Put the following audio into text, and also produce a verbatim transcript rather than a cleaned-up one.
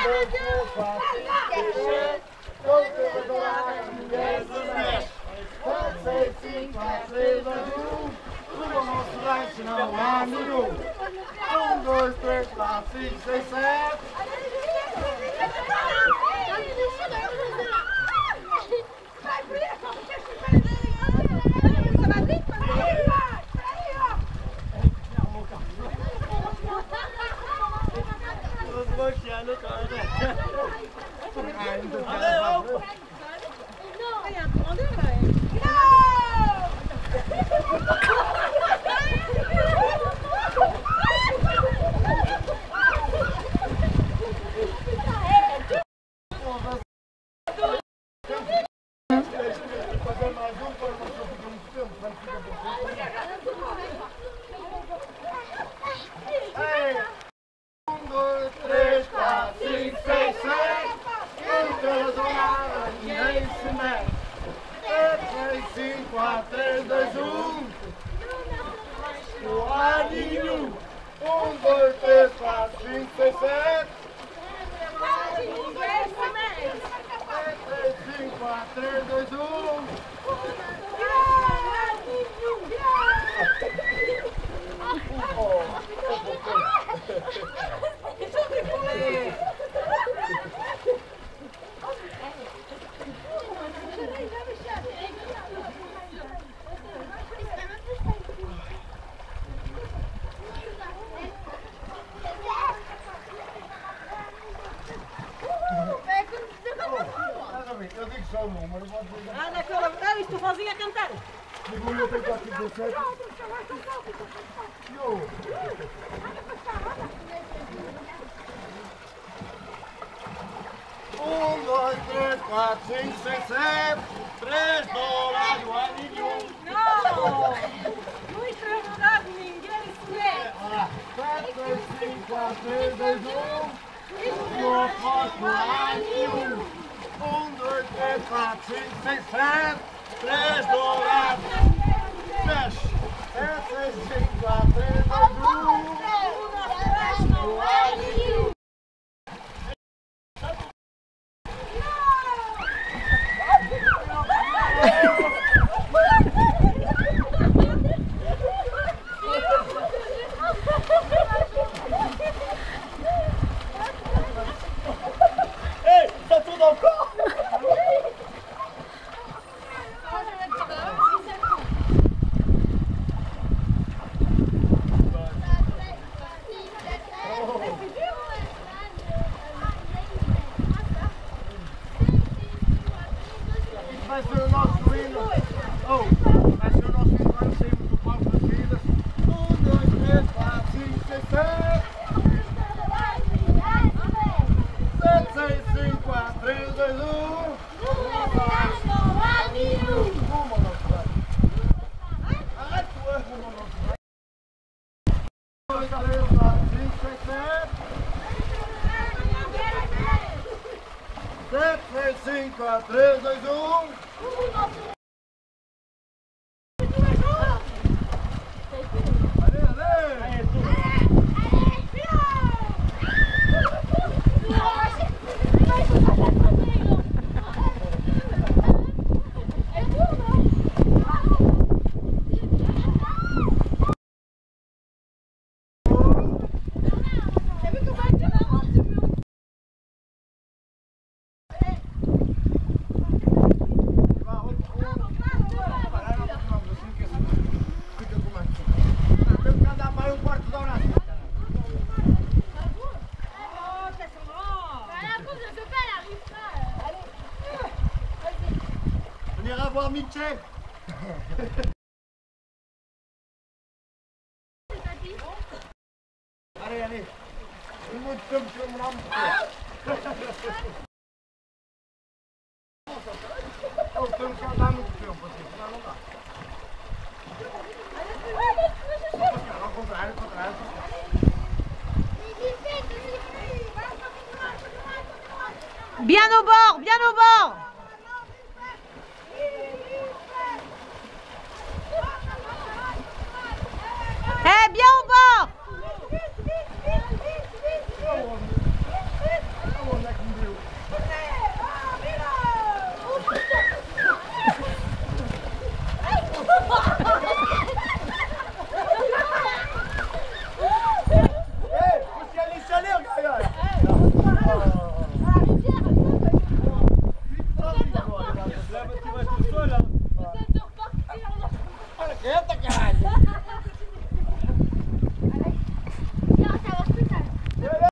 Um, dois, três, quatro, cinco, seis, sete. Um, dois, três, quatro, cinco, seis, sete. três, cinco, quatro, três, dois, um. Eu digo só o número, vou dizer. Ah, daquela. Ah, estou sozinha a cantar. Digo o meu tem quatro, cinco, sete. Um, dois, três, quatro, cinco, seis, sete. Três dólares, um ano e um. Não! Não entregar ninguém, isso é. Olha lá. sete, três, cinco, quatro, três, dois, um. Um, quatro, um ano e um. Um, dois, três, quatro, cinco, seis, sete. Três dólares. Fecha. sete, seis, cinco, quatro, três, dois, um. Ei, está tudo ao corpo! Vai ser o nosso hino. Oh, vai ser o nosso hino quando saímos do palco das vidas. Um, dois, três, quatro, cinco, seis, sete. Sete, seis, cinco, quatro, três, dois, um. Rumo ao nosso lar. Ai, tu és rumo ao nosso lar. Dois, três, quatro, cinco, seis, sete. Sete, seis, cinco, quatro, três, dois, um. Venir à voir Michel. Allez, allez. Tem muito tempo que eu morar muito tempo. Eu tenho que andar muito tempo assim, senão não dá. Ao contrário, ao contrário. Bien au bord, bien au bord. Eh, bien au bord.